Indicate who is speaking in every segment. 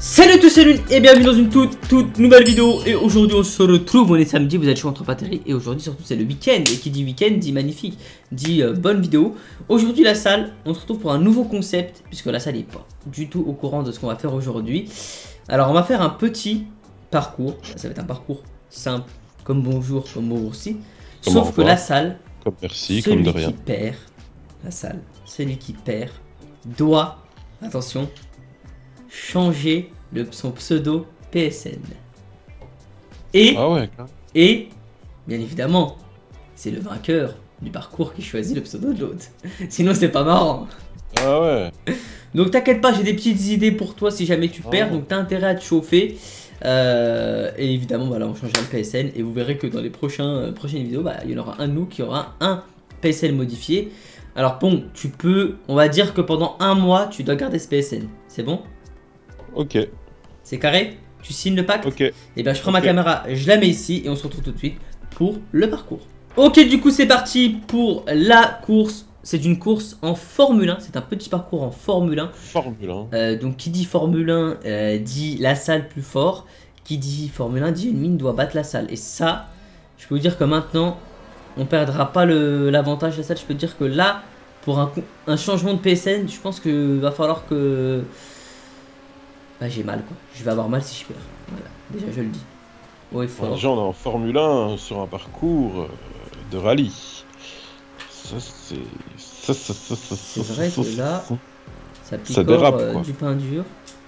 Speaker 1: Salut à tous, salut et bienvenue dans une toute nouvelle vidéo. Et aujourd'hui on se retrouve, on est samedi, vous êtes chaud entre patrie. Et aujourd'hui surtout c'est le week-end. Et qui dit week-end dit magnifique, dit bonne vidéo. Aujourd'hui la salle, on se retrouve pour un nouveau concept. Puisque la salle n'est pas du tout au courant de ce qu'on va faire aujourd'hui. Alors on va faire un petit parcours. Ça va être un parcours simple, comme bonjour, comme merci. Sauf que la salle,
Speaker 2: comme merci, comme de rien.
Speaker 1: Celui qui perd, la salle, celui qui perd doit, attention, changer son pseudo PSN. Et,
Speaker 2: ah ouais,
Speaker 1: et, bien évidemment, c'est le vainqueur du parcours qui choisit le pseudo de l'autre. Sinon, c'est pas marrant.
Speaker 2: Ah ouais.
Speaker 1: Donc, t'inquiète pas, j'ai des petites idées pour toi si jamais tu perds. Donc, t'as intérêt à te chauffer. Et évidemment, voilà, on changera le PSN. Et vous verrez que dans les prochaines vidéos, bah, il y en aura un de nous qui aura un PSN modifié. Alors, bon, tu peux, on va dire que pendant un mois, tu dois garder ce PSN. C'est bon ?
Speaker 2: Ok.
Speaker 1: C'est carré? Tu signes le pacte?
Speaker 2: Ok.
Speaker 1: Et bien je prends ma caméra, je la mets ici et on se retrouve tout de suite pour le parcours. Ok, du coup c'est parti pour la course. C'est une course en Formule 1, c'est un petit parcours en Formule 1.
Speaker 2: Formule 1.
Speaker 1: Donc qui dit Formule 1 dit la salle plus fort. Qui dit Formule 1 dit une mine doit battre la salle. Et ça, je peux vous dire que maintenant, on perdra pas l'avantage de la salle. Je peux dire que là, pour un changement de PSN, je pense qu'il va falloir que... Bah, j'ai mal quoi, je vais avoir mal si je perds. Voilà, déjà je le dis. Ouais, fort.
Speaker 2: Déjà on est en Formule 1 sur un parcours de rallye. Ça c'est...
Speaker 1: C'est vrai que là, ça picore
Speaker 2: ça dérape,
Speaker 1: du pain dur.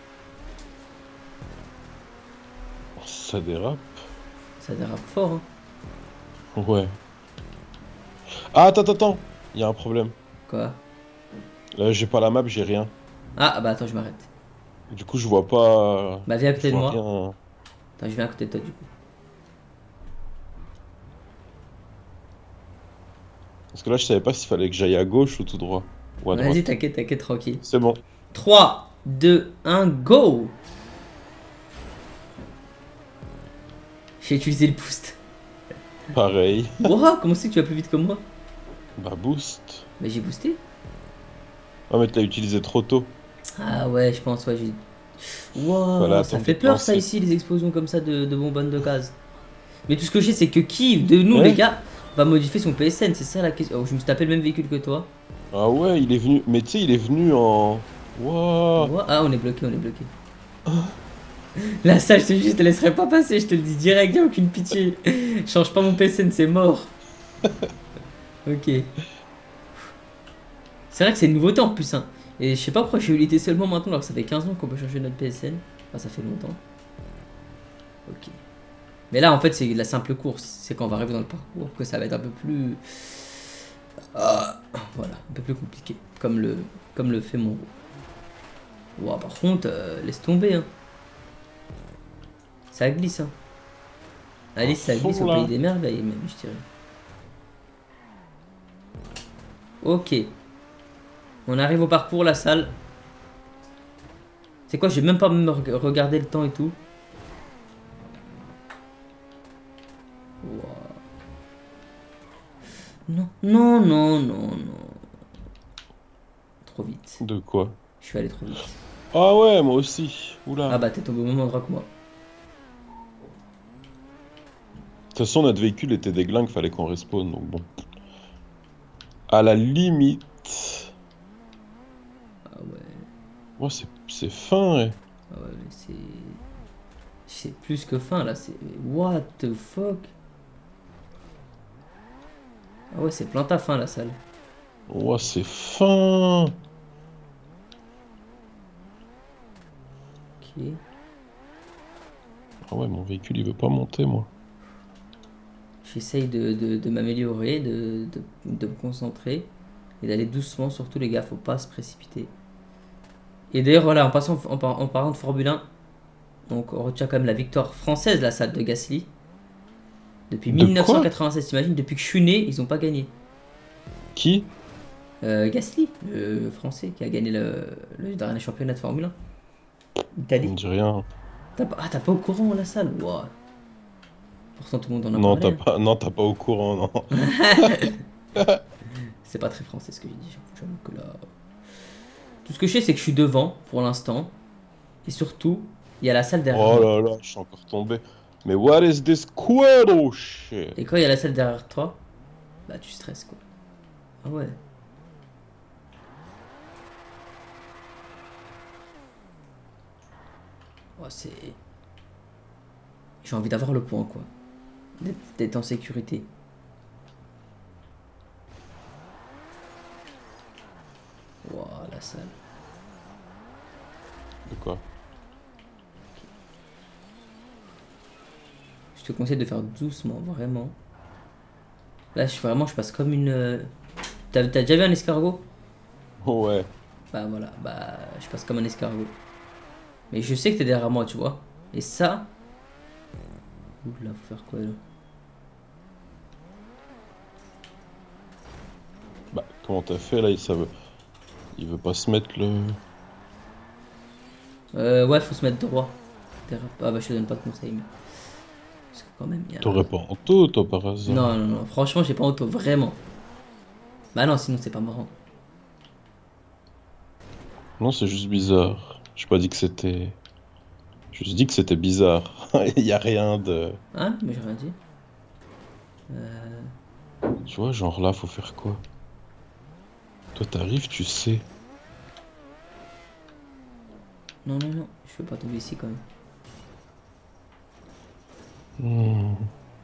Speaker 2: Ça dérape.
Speaker 1: Ça dérape fort hein.
Speaker 2: Ouais. Ah attends, il y a un problème.
Speaker 1: Quoi?
Speaker 2: Là j'ai pas la map, j'ai rien.
Speaker 1: Ah bah attends, je m'arrête.
Speaker 2: Du coup je vois pas...
Speaker 1: Bah viens à côté de moi.
Speaker 2: Rien.
Speaker 1: Attends, je viens à côté de toi du coup.
Speaker 2: Parce que là je savais pas s'il fallait que j'aille à gauche ou tout droit. Ou à droite.
Speaker 1: Vas-y, t'inquiète, tranquille.
Speaker 2: C'est bon.
Speaker 1: 3, 2, 1, go! J'ai utilisé le boost.
Speaker 2: Pareil.
Speaker 1: Wow, comment c'est que tu vas plus vite que moi?
Speaker 2: Bah boost.
Speaker 1: Bah j'ai boosté.
Speaker 2: Ah mais tu l'as utilisé trop tôt.
Speaker 1: Ah ouais, je pense, ouais, j'ai... Wow,
Speaker 2: Voilà,
Speaker 1: ça fait peur ça ici, les explosions comme ça de bonbonnes de gaz. Mais tout ce que je sais, c'est que qui de nous, les gars, va modifier son PSN, c'est ça la question. Oh, je me suis tapé le même véhicule que toi.
Speaker 2: Ah ouais, il est venu... Mais tu sais, il est venu en... Wow.
Speaker 1: Ah, on est bloqué, La salle, je te dis, je te laisserai pas passer, je te le dis direct, y'a aucune pitié. Change pas mon PSN, c'est mort. Ok. C'est vrai que c'est une nouveauté en plus, hein. Et je sais pas pourquoi j'ai eu l'idée seulement maintenant alors que ça fait 15 ans qu'on peut changer notre PSN. Enfin, ça fait longtemps. Ok. Mais là, en fait, c'est la simple course. C'est quand on va arriver dans le parcours que ça va être un peu plus... voilà, un peu plus compliqué. Comme le fait mon... Wow, par contre, laisse tomber, hein. Ça glisse, hein. Allez, ça glisse au pays des merveilles, même, je dirais. Ok. On arrive au parcours, la salle. C'est quoi, je vais même pas me regarder le temps et tout. Wow. Non. Trop vite.
Speaker 2: De quoi?
Speaker 1: Je suis allé trop vite.
Speaker 2: Ah ouais, moi aussi. Oula.
Speaker 1: Ah bah t'es tombé au même endroit que moi.
Speaker 2: De toute façon, notre véhicule était déglingue, fallait qu'on respawn, donc bon. À la limite...
Speaker 1: Ah ouais.
Speaker 2: Oh, c'est fin, ouais.
Speaker 1: Ah ouais, mais c'est... C'est plus que fin, là, c'est... What the fuck? Ah ouais, c'est plein ta fin, la salle.
Speaker 2: Oh, c'est fin.
Speaker 1: Ok.
Speaker 2: Ah ouais, mon véhicule, il veut pas monter, moi.
Speaker 1: J'essaye de m'améliorer, de me concentrer et d'aller doucement, surtout les gars, faut pas se précipiter. Et d'ailleurs, voilà, en parlant de Formule 1, donc on retient quand même la victoire française, la salle de Gasly. Depuis 1996, t'imagines, depuis que je suis né, ils ont pas gagné.
Speaker 2: Qui?
Speaker 1: Gasly, le français qui a gagné le dernier championnat de Formule 1. Italie.
Speaker 2: On dit rien.
Speaker 1: T'as pas au courant la salle? Wow. Pourtant tout le monde en a
Speaker 2: Non,
Speaker 1: parlé.
Speaker 2: non, t'as pas au courant, non.
Speaker 1: C'est pas très français ce que j'ai dit. J'avoue que là... Tout ce que je sais, c'est que je suis devant pour l'instant. Et surtout, Il y a la salle derrière
Speaker 2: Oh
Speaker 1: moi.
Speaker 2: là là, je suis encore tombé. Mais what is this Quero shit?
Speaker 1: Et quand il y a la salle derrière toi, bah tu stresses quoi. Ah ouais. Oh, c'est... J'ai envie d'avoir le point quoi. D'être en sécurité. Wow, la salle.
Speaker 2: De quoi?
Speaker 1: Je te conseille de faire doucement, vraiment. Là, je passe comme une... T'as déjà vu un escargot?
Speaker 2: Ouais.
Speaker 1: Bah voilà, bah je passe comme un escargot. Mais je sais que t'es derrière moi, tu vois. Et ça... Oula, faut faire quoi là?
Speaker 2: Bah, comment t'as fait là? Il veut pas se mettre le.
Speaker 1: Ouais, faut se mettre droit. Ah bah je te donne pas de conseils, mais... Parce que quand même, il y a...
Speaker 2: T'aurais pas en taux, toi, par hasard?
Speaker 1: Non, non, non, franchement, j'ai pas auto, vraiment. Bah non, sinon c'est pas marrant.
Speaker 2: Non, c'est juste bizarre. J'ai pas dit que c'était. Je juste dit que c'était bizarre. Il y a rien de.
Speaker 1: Hein? Mais j'ai rien dit.
Speaker 2: Tu vois, genre là, faut faire quoi? Toi, t'arrives, tu sais.
Speaker 1: Non, non, non, je peux pas tomber ici quand même.
Speaker 2: Hmm.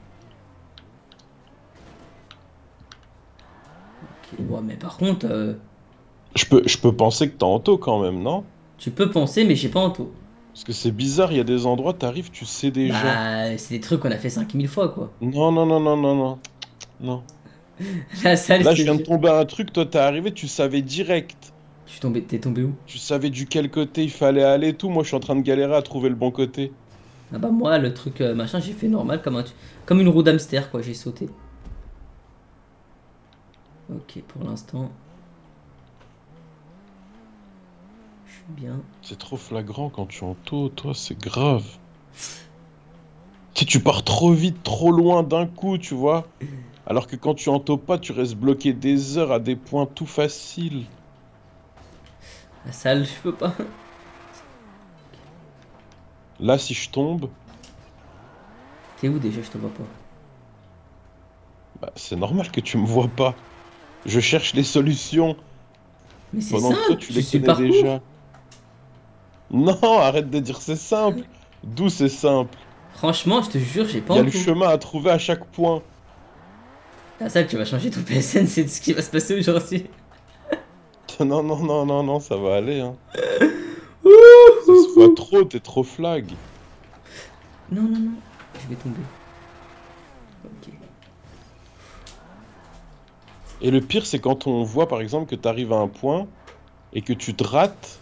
Speaker 1: Ok, ouais, mais par contre,
Speaker 2: Je peux penser que t'es en taux quand même, non?
Speaker 1: tu peux penser, mais j'ai pas auto.
Speaker 2: Parce que c'est bizarre, il y a des endroits, t'arrives, tu sais déjà.
Speaker 1: Bah, c'est des trucs qu'on a fait 5000 fois, quoi.
Speaker 2: Non, non, non, non, non, non. Non.
Speaker 1: La salle,
Speaker 2: Là,
Speaker 1: je te
Speaker 2: je viens de
Speaker 1: jure.
Speaker 2: tomber à un truc, toi, t'es arrivé, tu savais direct.
Speaker 1: T'es tombé où?
Speaker 2: Tu savais du quel côté il fallait aller et tout. Moi, je suis en train de galérer à trouver le bon côté.
Speaker 1: Ah bah moi, le truc machin, j'ai fait normal, comme une roue d'hamster, quoi, j'ai sauté. Ok, pour l'instant, je suis bien.
Speaker 2: C'est trop flagrant quand tu es en taux, toi, c'est grave. Si tu pars trop vite, trop loin d'un coup, tu vois. Alors que quand tu en taux pas, tu restes bloqué des heures à des points tout faciles.
Speaker 1: La salle, je peux pas.
Speaker 2: Là, si je tombe,
Speaker 1: T'es où déjà? Je te vois pas.
Speaker 2: bah, c'est normal que tu me vois pas. Je cherche les solutions
Speaker 1: Mais c'est
Speaker 2: pendant que toi,
Speaker 1: simple,
Speaker 2: tu
Speaker 1: tu
Speaker 2: les
Speaker 1: suis le
Speaker 2: connais
Speaker 1: parcours.
Speaker 2: déjà. Non, arrête de dire c'est simple. D'où c'est simple?
Speaker 1: Franchement, je te jure, j'ai pas
Speaker 2: Il y a le
Speaker 1: auto.
Speaker 2: chemin à trouver à chaque point.
Speaker 1: La salle, tu vas changer ton PSN, c'est ce qui va se passer aujourd'hui.
Speaker 2: Non, non, non, non, non, ça va aller, hein. Ça se voit
Speaker 1: Ouh.
Speaker 2: trop, t'es trop flag.
Speaker 1: Non, non, non, je vais tomber. Ok.
Speaker 2: Et le pire, c'est quand on voit, par exemple, que t'arrives à un point et que tu te rates,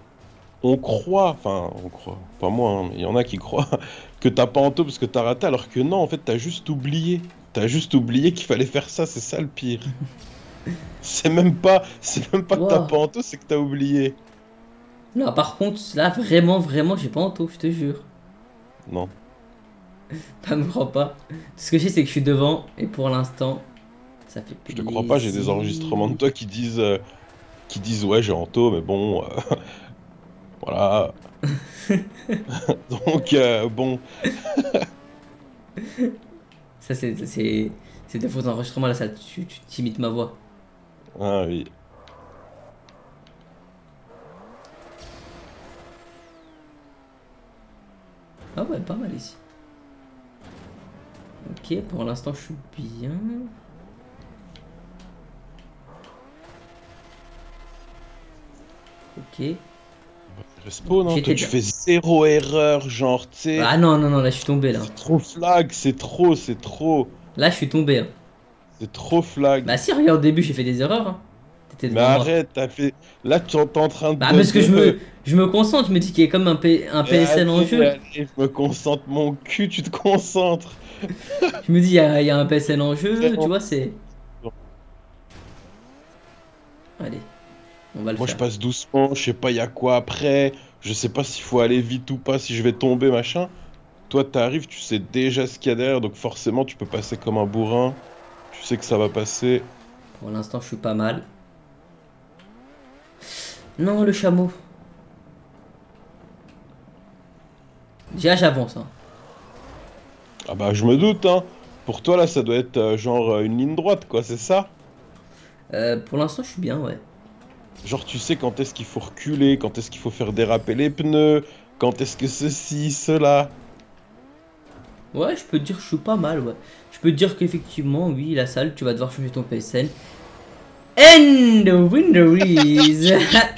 Speaker 2: on croit, pas moi, hein, mais il y en a qui croient, que t'as pas en taux parce que t'as raté, alors que non, en fait, t'as juste oublié. T'as juste oublié qu'il fallait faire ça, c'est ça le pire. C'est même pas que t'as
Speaker 1: Wow.
Speaker 2: pas en taux, c'est que t'as oublié.
Speaker 1: Là, par contre, là, vraiment, vraiment, j'ai pas auto, je te jure.
Speaker 2: Non,
Speaker 1: Pas me crois pas. Tout ce que je sais, c'est que je suis devant, et pour l'instant, ça fait
Speaker 2: je te crois pas, j'ai des enregistrements de
Speaker 1: plaisir.
Speaker 2: toi qui disent ouais, j'ai en taux, mais bon, voilà. Donc, bon,
Speaker 1: Ça, c'est des faux enregistrements, là, ça, tu t'imites ma voix.
Speaker 2: ah oui.
Speaker 1: Ah ouais, pas mal ici. Ok, pour l'instant, je suis bien. Ok.
Speaker 2: Respawn, hein, toi
Speaker 1: J'étais
Speaker 2: tu
Speaker 1: bien.
Speaker 2: fais zéro erreur, genre, tu sais,
Speaker 1: Ah non, non, non, là, je suis tombé, là.
Speaker 2: c'est trop flag,
Speaker 1: Là, je suis tombé, hein.
Speaker 2: c'est trop flag.
Speaker 1: Bah si, regarde, au début, j'ai fait des erreurs, hein. T'étais
Speaker 2: Mais
Speaker 1: devant moi.
Speaker 2: arrête, t'as fait, là tu es en train
Speaker 1: Bah parce que je me concentre, je me dis qu'il y a comme un
Speaker 2: Et
Speaker 1: PSN en
Speaker 2: allez,
Speaker 1: jeu.
Speaker 2: allez, je me concentre mon cul, tu te concentres.
Speaker 1: Je me dis, il y a un PSN en jeu, tu
Speaker 2: Vraiment.
Speaker 1: vois, c'est... Allez, on va le
Speaker 2: Moi je
Speaker 1: faire.
Speaker 2: passe doucement, je sais pas y a quoi après, je sais pas s'il faut aller vite ou pas, si je vais tomber, machin. Toi t'arrives, tu sais déjà ce qu'il y a derrière, donc forcément tu peux passer comme un bourrin, tu sais que ça va passer.
Speaker 1: Pour l'instant, je suis pas mal. Non, le chameau. Déjà, j'avance. Hein.
Speaker 2: Ah bah je me doute, hein. Pour toi là, ça doit être genre une ligne droite, quoi, c'est ça?
Speaker 1: Pour l'instant, je suis bien, ouais.
Speaker 2: Genre tu sais quand est-ce qu'il faut reculer, quand est-ce qu'il faut faire déraper les pneus, quand est-ce que ceci, cela.
Speaker 1: Ouais, je peux te dire que je suis pas mal, ouais. Je peux te dire qu'effectivement, oui, la salle, tu vas devoir changer ton PSN. And the winner is...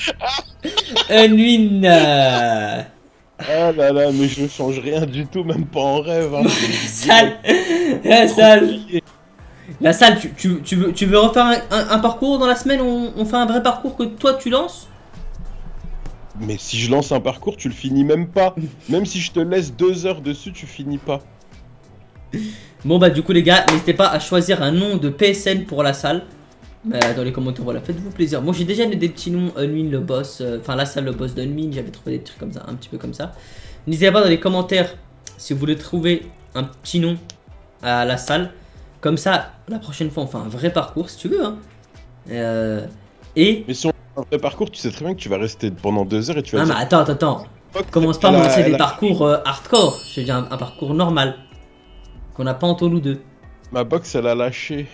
Speaker 1: Unwin.
Speaker 2: Ah là là, mais je ne change rien du tout, même pas en rêve, hein.
Speaker 1: Salle. La salle. La salle, tu veux refaire un parcours dans la semaine où on fait un vrai parcours que toi tu lances?
Speaker 2: Mais si je lance un parcours, tu le finis même pas. Même si je te laisse 2 heures dessus, tu finis pas.
Speaker 1: Bon bah du coup les gars, n'hésitez pas à choisir un nom de PSN pour la salle. Dans les commentaires, voilà, faites-vous plaisir. Moi j'ai déjà des petits noms, Unwin le boss, enfin la salle le boss d'Unwin, j'avais trouvé des trucs comme ça, un petit peu comme ça. N'hésitez pas dans les commentaires si vous voulez trouver un petit nom à la salle. Comme ça, la prochaine fois on fait un vrai parcours si tu veux. Hein. Et...
Speaker 2: Mais si on fait un vrai parcours, tu sais très bien que tu vas rester pendant 2 heures et tu vas
Speaker 1: Ah
Speaker 2: dire...
Speaker 1: mais attends. Commence pas à me lancer des parcours hardcore. Je veux dire un parcours normal. Qu'on n'a pas entre nous deux.
Speaker 2: Ma box, elle a lâché.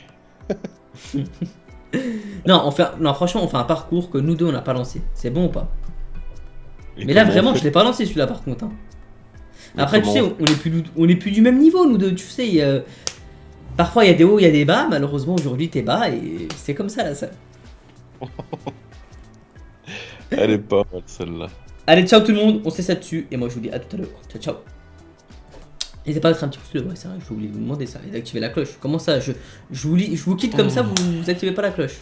Speaker 1: Non, franchement, on fait un parcours que nous deux on n'a pas lancé. C'est bon ou pas?
Speaker 2: Et
Speaker 1: Mais là
Speaker 2: comment
Speaker 1: vraiment,
Speaker 2: on fait?
Speaker 1: je l'ai pas lancé celui-là par contre. Hein.
Speaker 2: Mais
Speaker 1: Après, tu
Speaker 2: comment
Speaker 1: sais, on est plus du même niveau, nous deux. Tu sais, parfois il y a des hauts, il y a des bas. Malheureusement, aujourd'hui t'es bas et c'est comme ça là. Ça.
Speaker 2: Elle est pas mal celle-là.
Speaker 1: Allez, ciao tout le monde. On se laisse là-dessus. Et moi, je vous dis à tout à l'heure. Ciao, ciao. N'hésitez pas à mettre un petit pouce bleu. Ouais, c'est vrai, je voulais vous demander ça et d'activer la cloche. Comment ça je vous quitte comme ça, vous activez pas la cloche.